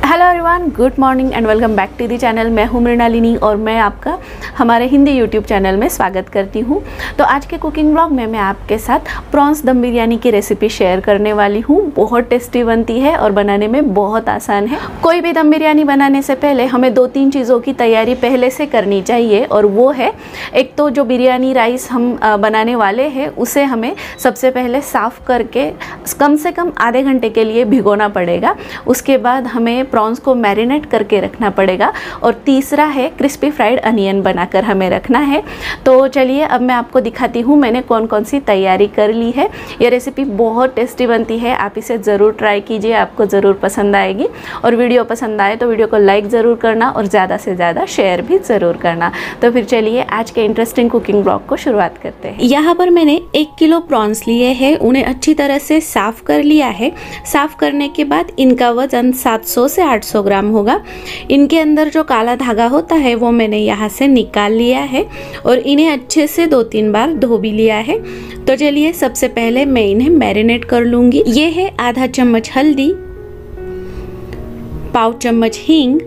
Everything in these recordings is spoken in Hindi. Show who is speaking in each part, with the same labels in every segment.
Speaker 1: Hello everyone, good morning and welcome back to the channel. मैं हूँ मृणालिनी और मैं आपका हमारे हिंदी यूट्यूब चैनल में स्वागत करती हूँ। तो आज के कुकिंग व्लॉग में मैं आपके साथ प्रॉन्स दम बिरयानी की रेसिपी शेयर करने वाली हूँ। बहुत टेस्टी बनती है और बनाने में बहुत आसान है। कोई भी दम बिरयानी बनाने से पहले हमें 2-3 चीज़ों की तैयारी पहले से करनी चाहिए, और वो है, एक तो जो बिरयानी राइस हम बनाने वाले हैं उसे हमें सबसे पहले साफ़ करके कम से कम आधे घंटे के लिए भिगोना पड़ेगा। उसके बाद हमें प्रॉन्स को मैरिनेट करके रखना पड़ेगा, और तीसरा है क्रिस्पी फ्राइड अनियन बनाकर हमें रखना है। तो चलिए अब मैं आपको दिखाती हूँ मैंने कौन कौन सी तैयारी कर ली है। ये रेसिपी बहुत टेस्टी बनती है, आप इसे ज़रूर ट्राई कीजिए, आपको ज़रूर पसंद आएगी। और वीडियो पसंद आए तो वीडियो को लाइक ज़रूर करना और ज़्यादा से ज़्यादा शेयर भी ज़रूर करना। तो फिर चलिए आज के इंटरेस्टिंग कुकिंग ब्लॉग को शुरुआत करते हैं। यहाँ पर मैंने 1 किलो प्रॉन्स लिए हैं, उन्हें अच्छी तरह से साफ़ कर लिया है। साफ़ करने के बाद इनका वज़न 700 से 800 ग्राम होगा। इनके अंदर जो काला धागा होता है वो मैंने यहाँ से निकाल लिया है, और इन्हें अच्छे से 2-3 बार धो भी लिया है। तो चलिए सबसे पहले मैं इन्हें मैरिनेट कर लूँगी। ये है आधा चम्मच हल्दी, पाव चम्मच हींग,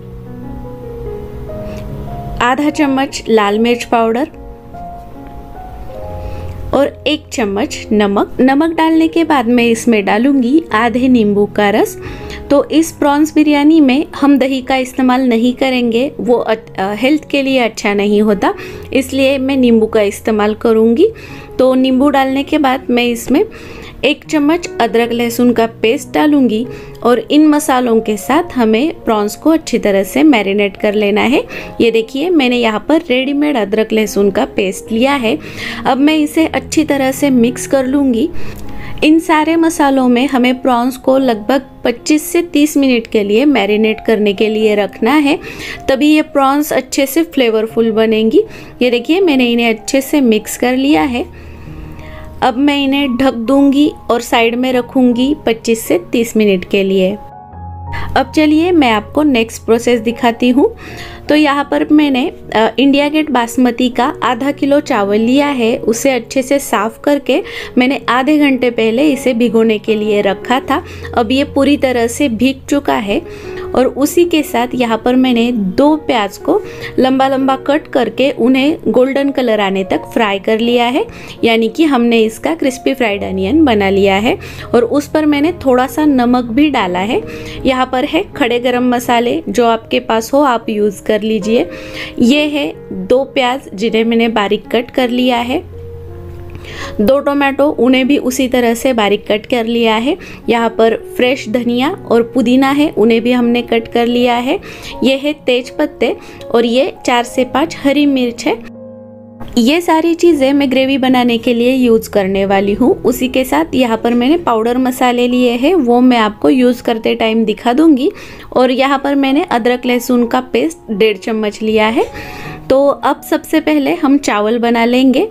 Speaker 1: आधा चम्मच लाल मिर्च पाउडर और 1 चम्मच नमक। नमक डालने के बाद मैं इसमें डालूंगी आधे नींबू का रस। तो इस प्रॉन्स बिरयानी में हम दही का इस्तेमाल नहीं करेंगे, वो हेल्थ के लिए अच्छा नहीं होता, इसलिए मैं नींबू का इस्तेमाल करूंगी। तो नींबू डालने के बाद मैं इसमें 1 चम्मच अदरक लहसुन का पेस्ट डालूंगी, और इन मसालों के साथ हमें प्रॉन्स को अच्छी तरह से मैरिनेट कर लेना है। ये देखिए मैंने यहाँ पर रेडीमेड अदरक लहसुन का पेस्ट लिया है। अब मैं इसे अच्छी तरह से मिक्स कर लूँगी। इन सारे मसालों में हमें प्रॉन्स को लगभग 25 से 30 मिनट के लिए मैरिनेट करने के लिए रखना है, तभी ये प्रॉन्स अच्छे से फ्लेवरफुल बनेंगी। ये देखिए मैंने इन्हें अच्छे से मिक्स कर लिया है। अब मैं इन्हें ढक दूंगी और साइड में रखूंगी 25 से 30 मिनट के लिए। अब चलिए मैं आपको नेक्स्ट प्रोसेस दिखाती हूँ। तो यहाँ पर मैंने इंडिया गेट बासमती का आधा किलो चावल लिया है। उसे अच्छे से साफ़ करके मैंने आधे घंटे पहले इसे भिगोने के लिए रखा था। अब ये पूरी तरह से भीग चुका है, और उसी के साथ यहाँ पर मैंने 2 प्याज को लंबा लंबा कट करके उन्हें गोल्डन कलर आने तक फ्राई कर लिया है, यानी कि हमने इसका क्रिस्पी फ्राइड अनियन बना लिया है। और उस पर मैंने थोड़ा सा नमक भी डाला है। यहाँ पर है खड़े गरम मसाले, जो आपके पास हो आप यूज़ कर लीजिए। ये है 2 प्याज जिन्हें मैंने बारीक कट कर लिया है, 2 टोमेटो, उन्हें भी उसी तरह से बारीक कट कर लिया है। यहाँ पर फ्रेश धनिया और पुदीना है, उन्हें भी हमने कट कर लिया है। ये है तेज पत्ते, और ये 4 से 5 हरी मिर्च है। ये सारी चीज़ें मैं ग्रेवी बनाने के लिए यूज़ करने वाली हूँ। उसी के साथ यहाँ पर मैंने पाउडर मसाले लिए हैं, वो मैं आपको यूज़ करते टाइम दिखा दूँगी। और यहाँ पर मैंने अदरक लहसुन का पेस्ट 1.5 चम्मच लिया है। तो अब सबसे पहले हम चावल बना लेंगे।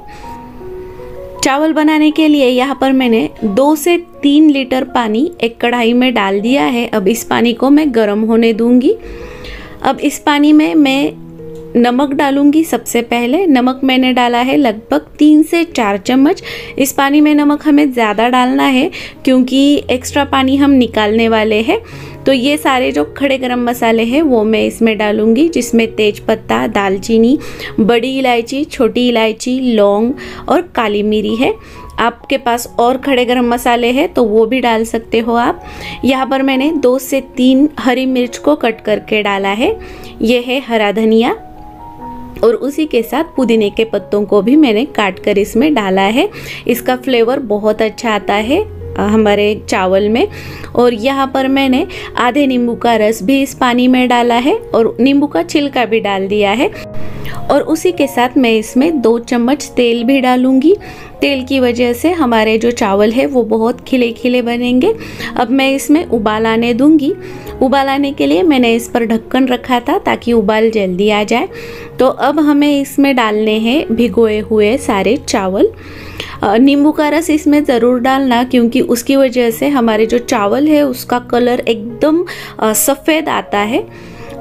Speaker 1: चावल बनाने के लिए यहाँ पर मैंने 2 से 3 लीटर पानी एक कढ़ाई में डाल दिया है। अब इस पानी को मैं गर्म होने दूँगी। अब इस पानी में मैं नमक डालूंगी। सबसे पहले नमक मैंने डाला है लगभग 3 से 4 चम्मच। इस पानी में नमक हमें ज़्यादा डालना है क्योंकि एक्स्ट्रा पानी हम निकालने वाले हैं। तो ये सारे जो खड़े गरम मसाले हैं वो मैं इसमें डालूंगी, जिसमें तेज पत्ता, दालचीनी, बड़ी इलायची, छोटी इलायची, लौंग और काली मिरी है। आपके पास और खड़े गरम मसाले हैं तो वो भी डाल सकते हो आप। यहाँ पर मैंने 2 से 3 हरी मिर्च को कट करके डाला है। ये है हरा धनिया, और उसी के साथ पुदीने के पत्तों को भी मैंने काट कर इसमें डाला है। इसका फ्लेवर बहुत अच्छा आता है हमारे चावल में। और यहाँ पर मैंने आधे नींबू का रस भी इस पानी में डाला है, और नींबू का छिलका भी डाल दिया है। और उसी के साथ मैं इसमें 2 चम्मच तेल भी डालूंगी। तेल की वजह से हमारे जो चावल है वो बहुत खिले खिले बनेंगे। अब मैं इसमें उबाल आने दूंगी। उबाल आने के लिए मैंने इस पर ढक्कन रखा था ताकि उबाल जल्दी आ जाए। तो अब हमें इसमें डालने हैं भिगोए हुए सारे चावल। नींबू का रस इसमें ज़रूर डालना, क्योंकि उसकी वजह से हमारे जो चावल है उसका कलर एकदम सफ़ेद आता है।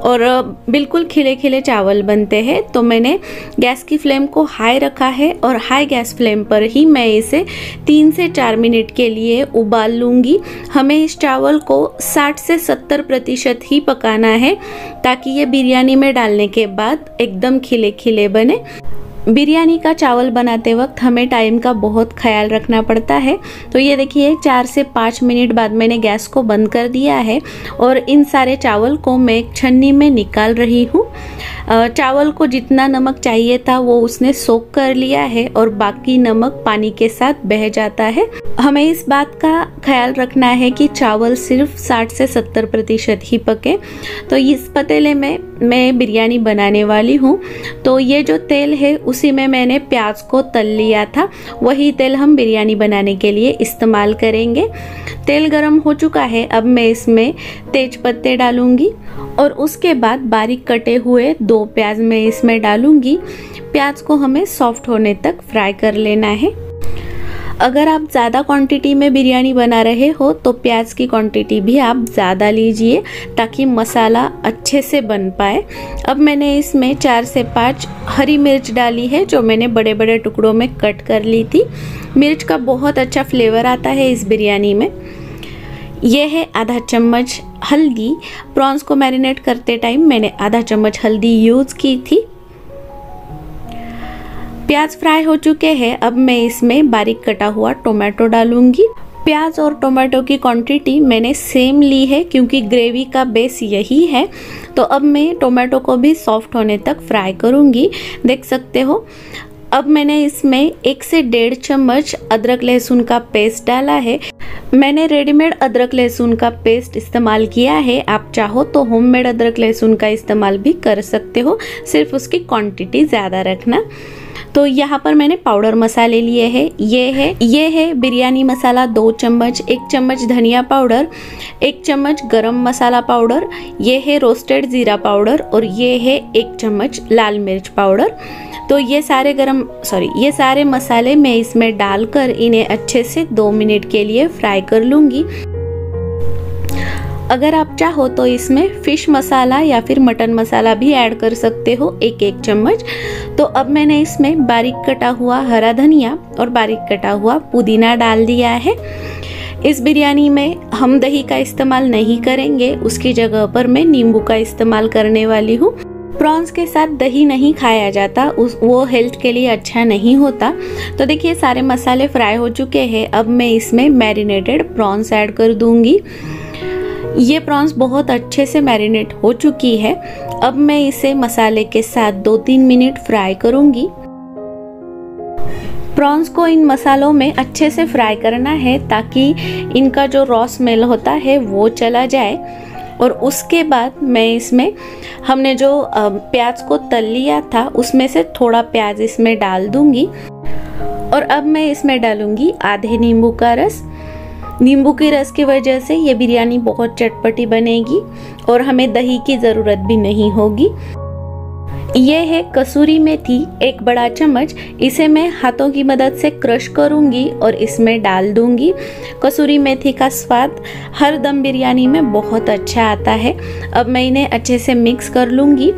Speaker 1: और बिल्कुल खिले खिले चावल बनते हैं। तो मैंने गैस की फ्लेम को हाई रखा है और हाई गैस फ्लेम पर ही मैं इसे 3 से 4 मिनट के लिए उबाल लूँगी। हमें इस चावल को 60 से 70% ही पकाना है ताकि ये बिरयानी में डालने के बाद एकदम खिले खिले बने। बिरयानी का चावल बनाते वक्त हमें टाइम का बहुत ख्याल रखना पड़ता है। तो ये देखिए 4 से 5 मिनट बाद मैंने गैस को बंद कर दिया है और इन सारे चावल को मैं एक छन्नी में निकाल रही हूँ। चावल को जितना नमक चाहिए था वो उसने सोख कर लिया है और बाकी नमक पानी के साथ बह जाता है। हमें इस बात का ख्याल रखना है कि चावल सिर्फ 60 से 70% ही पके। तो इस पतीले में मैं बिरयानी बनाने वाली हूँ। तो ये जो तेल है उसी में मैंने प्याज को तल लिया था, वही तेल हम बिरयानी बनाने के लिए इस्तेमाल करेंगे। तेल गरम हो चुका है, अब मैं इसमें तेज पत्ते डालूंगी और उसके बाद बारीक कटे हुए 2 प्याज मैं इसमें डालूंगी। प्याज को हमें सॉफ्ट होने तक फ्राई कर लेना है। अगर आप ज़्यादा क्वांटिटी में बिरयानी बना रहे हो तो प्याज की क्वांटिटी भी आप ज़्यादा लीजिए ताकि मसाला अच्छे से बन पाए। अब मैंने इसमें 4 से 5 हरी मिर्च डाली है जो मैंने बड़े बड़े टुकड़ों में कट कर ली थी। मिर्च का बहुत अच्छा फ्लेवर आता है इस बिरयानी में। यह है आधा चम्मच हल्दी। प्रॉन्स को मैरिनेट करते टाइम मैंने आधा चम्मच हल्दी यूज़ की थी। प्याज फ्राई हो चुके हैं, अब मैं इसमें बारीक कटा हुआ टोमेटो डालूंगी। प्याज और टोमेटो की क्वांटिटी मैंने सेम ली है क्योंकि ग्रेवी का बेस यही है। तो अब मैं टोमेटो को भी सॉफ्ट होने तक फ्राई करूंगी। देख सकते हो अब मैंने इसमें 1 से 1.5 चम्मच अदरक लहसुन का पेस्ट डाला है। मैंने रेडीमेड अदरक लहसुन का पेस्ट इस्तेमाल किया है। आप चाहो तो होममेड अदरक लहसुन का इस्तेमाल भी कर सकते हो, सिर्फ उसकी क्वांटिटी ज़्यादा रखना। तो यहाँ पर मैंने पाउडर मसाले लिए हैं। ये है बिरयानी मसाला 2 चम्मच, 1 चम्मच धनिया पाउडर, 1 चम्मच गरम मसाला पाउडर, ये है रोस्टेड ज़ीरा पाउडर और ये है 1 चम्मच लाल मिर्च पाउडर। तो ये सारे मसाले मैं इसमें डालकर इन्हें अच्छे से 2 मिनट के लिए फ्राई कर लूँगी। अगर आप चाहो तो इसमें फिश मसाला या फिर मटन मसाला भी ऐड कर सकते हो, 1 चम्मच। तो अब मैंने इसमें बारीक कटा हुआ हरा धनिया और बारीक कटा हुआ पुदीना डाल दिया है। इस बिरयानी में हम दही का इस्तेमाल नहीं करेंगे, उसकी जगह पर मैं नींबू का इस्तेमाल करने वाली हूँ। प्रॉन्स के साथ दही नहीं खाया जाता, वो हेल्थ के लिए अच्छा नहीं होता। तो देखिए सारे मसाले फ्राई हो चुके हैं। अब मैं इसमें मैरिनेटेड प्रॉन्स ऐड कर दूंगी। ये प्रॉन्स बहुत अच्छे से मैरिनेट हो चुकी है। अब मैं इसे मसाले के साथ 2-3 मिनट फ्राई करूंगी। प्रॉन्स को इन मसालों में अच्छे से फ्राई करना है ताकि इनका जो रॉ स्मेल होता है वो चला जाए। और उसके बाद मैं इसमें हमने जो प्याज को तल लिया था उसमें से थोड़ा प्याज इसमें डाल दूंगी। और अब मैं इसमें डालूंगी आधे नींबू का रस। नींबू के रस की वजह से ये बिरयानी बहुत चटपटी बनेगी और हमें दही की ज़रूरत भी नहीं होगी। ये है कसूरी मेथी, 1 बड़ा चम्मच। इसे मैं हाथों की मदद से क्रश करूंगी और इसमें डाल दूंगी। कसूरी मेथी का स्वाद हर दम बिरयानी में बहुत अच्छा आता है। अब मैं इन्हें अच्छे से मिक्स कर लूंगी।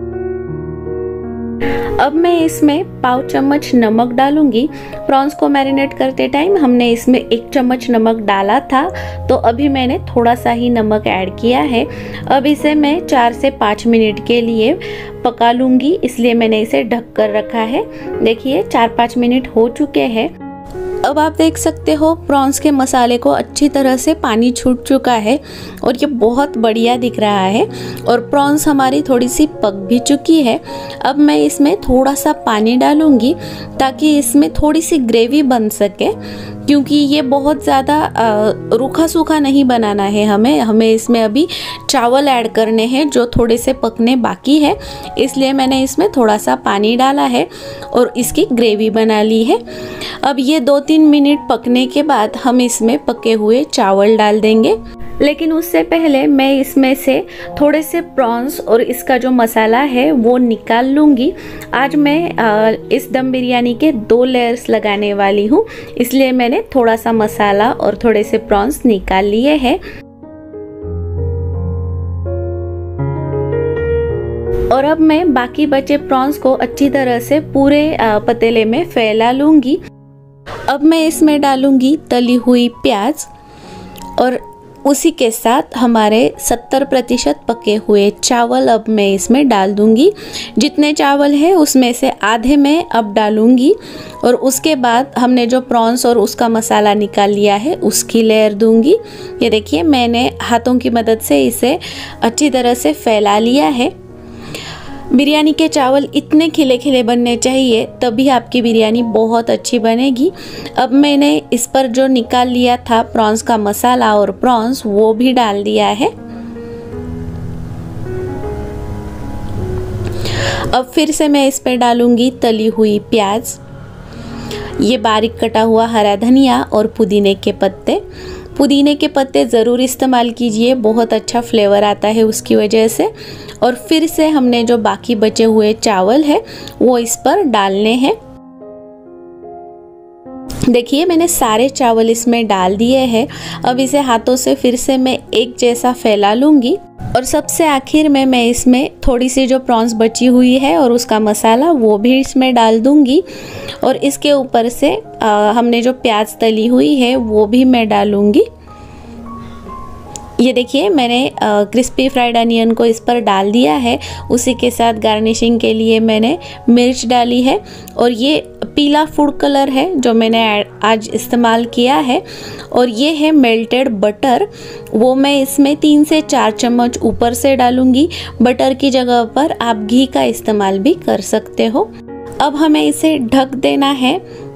Speaker 1: अब मैं इसमें 1/4 चम्मच नमक डालूंगी। प्रॉन्स को मैरिनेट करते टाइम हमने इसमें 1 चम्मच नमक डाला था, तो अभी मैंने थोड़ा सा ही नमक ऐड किया है। अब इसे मैं 4 से 5 मिनट के लिए पका लूंगी, इसलिए मैंने इसे ढक कर रखा है। देखिए 4-5 मिनट हो चुके हैं। अब आप देख सकते हो प्रॉन्स के मसाले को अच्छी तरह से पानी छूट चुका है और ये बहुत बढ़िया दिख रहा है। और प्रॉन्स हमारी थोड़ी सी पक भी चुकी है। अब मैं इसमें थोड़ा सा पानी डालूंगी ताकि इसमें थोड़ी सी ग्रेवी बन सके, क्योंकि ये बहुत ज़्यादा रूखा सूखा नहीं बनाना है। हमें इसमें अभी चावल ऐड करने हैं जो थोड़े से पकने बाकी है, इसलिए मैंने इसमें थोड़ा सा पानी डाला है और इसकी ग्रेवी बना ली है। अब ये 2-3 मिनट पकने के बाद हम इसमें पके हुए चावल डाल देंगे। लेकिन उससे पहले मैं इसमें से थोड़े से प्रॉन्स और इसका जो मसाला है वो निकाल लूँगी। आज मैं इस दम बिरयानी के 2 लेयर्स लगाने वाली हूँ, इसलिए मैंने थोड़ा सा मसाला और थोड़े से प्रॉन्स निकाल लिए हैं। और अब मैं बाकी बचे प्रॉन्स को अच्छी तरह से पूरे पतीले में फैला लूँगी। अब मैं इसमें डालूँगी तली हुई प्याज और उसी के साथ हमारे 70% पके हुए चावल अब मैं इसमें डाल दूँगी। जितने चावल है उसमें से आधे मैं अब डालूँगी और उसके बाद हमने जो प्रॉन्स और उसका मसाला निकाल लिया है उसकी लेयर दूँगी। ये देखिए मैंने हाथों की मदद से इसे अच्छी तरह से फैला लिया है। बिरयानी के चावल इतने खिले खिले बनने चाहिए, तभी आपकी बिरयानी बहुत अच्छी बनेगी। अब मैंने इस पर जो निकाल लिया था प्रॉन्स का मसाला और प्रॉन्स वो भी डाल दिया है। अब फिर से मैं इस पर डालूंगी तली हुई प्याज, ये बारीक कटा हुआ हरा धनिया और पुदीने के पत्ते। पुदीने के पत्ते ज़रूर इस्तेमाल कीजिए, बहुत अच्छा फ्लेवर आता है उसकी वजह से। और फिर से हमने जो बाकी बचे हुए चावल है वो इस पर डालने हैं। देखिए मैंने सारे चावल इसमें डाल दिए हैं। अब इसे हाथों से फिर से मैं एक जैसा फैला लूँगी और सबसे आखिर में मैं इसमें थोड़ी सी जो प्रॉन्स बची हुई है और उसका मसाला वो भी इसमें डाल दूँगी और इसके ऊपर से हमने जो प्याज तली हुई है वो भी मैं डालूँगी। ये देखिए मैंने क्रिस्पी फ्राइड अनियन को इस पर डाल दिया है। उसी के साथ गार्निशिंग के लिए मैंने मिर्च डाली है और ये पीला फूड कलर है जो मैंने आज इस्तेमाल किया है। और ये है मेल्टेड बटर, वो मैं इसमें 3 से 4 चम्मच ऊपर से डालूंगी। बटर की जगह पर आप घी का इस्तेमाल भी कर सकते हो। अब हमें इसे ढक देना है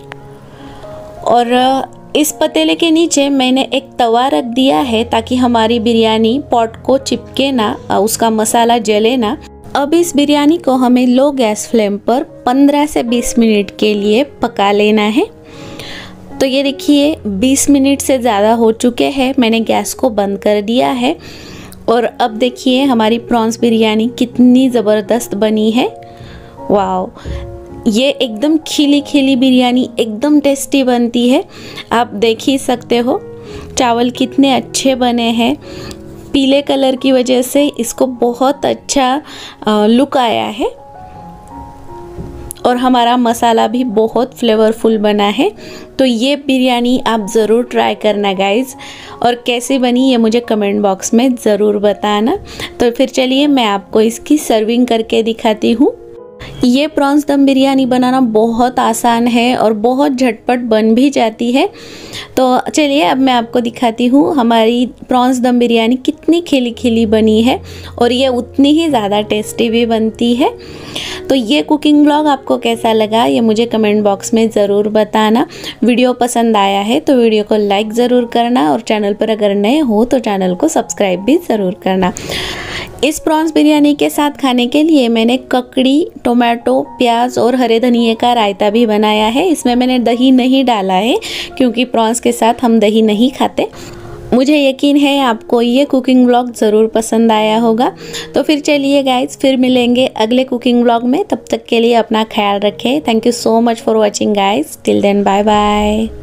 Speaker 1: और इस पतीले के नीचे मैंने एक तवा रख दिया है ताकि हमारी बिरयानी पॉट को चिपके ना, उसका मसाला जले ना। अब इस बिरयानी को हमें लो गैस फ्लेम पर 15 से 20 मिनट के लिए पका लेना है। तो ये देखिए 20 मिनट से ज़्यादा हो चुके हैं, मैंने गैस को बंद कर दिया है। और अब देखिए हमारी प्रॉन्स बिरयानी कितनी ज़बरदस्त बनी है। वाओ, ये एकदम खिली खिली बिरयानी एकदम टेस्टी बनती है। आप देख ही सकते हो चावल कितने अच्छे बने हैं। पीले कलर की वजह से इसको बहुत अच्छा लुक आया है और हमारा मसाला भी बहुत फ्लेवरफुल बना है। तो ये बिरयानी आप ज़रूर ट्राई करना गाइज़, और कैसी बनी ये मुझे कमेंट बॉक्स में ज़रूर बताना। तो फिर चलिए मैं आपको इसकी सर्विंग करके दिखाती हूँ। ये प्रॉन्स दम बिरयानी बनाना बहुत आसान है और बहुत झटपट बन भी जाती है। तो चलिए अब मैं आपको दिखाती हूँ हमारी प्रॉन्स दम बिरयानी कितनी खिली खिली बनी है और ये उतनी ही ज़्यादा टेस्टी भी बनती है। तो ये कुकिंग व्लॉग आपको कैसा लगा ये मुझे कमेंट बॉक्स में ज़रूर बताना। वीडियो पसंद आया है तो वीडियो को लाइक ज़रूर करना और चैनल पर अगर नए हो तो चैनल को सब्सक्राइब भी ज़रूर करना। इस प्रॉन्स बिरयानी के साथ खाने के लिए मैंने ककड़ी, टोमेटो, प्याज और हरे धनिए का रायता भी बनाया है। इसमें मैंने दही नहीं डाला है क्योंकि प्रॉन्स के साथ हम दही नहीं खाते। मुझे यकीन है आपको ये कुकिंग व्लॉग ज़रूर पसंद आया होगा। तो फिर चलिए गाइज फिर मिलेंगे अगले कुकिंग व्लॉग में। तब तक के लिए अपना ख्याल रखें। Thank you so much for watching guys. Till then bye bye.